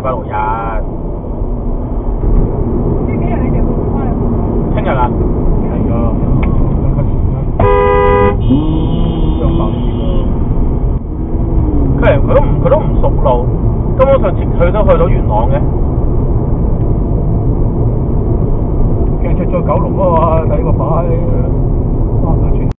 6日。 呢幾日你哋會唔會翻嚟？ 聽日啊？ 係㗎，兩級錢啦。上白線咯。 佢都唔熟路，根本上直去都去到元朗嘅。 驚出咗九龍啊嘛，睇個牌。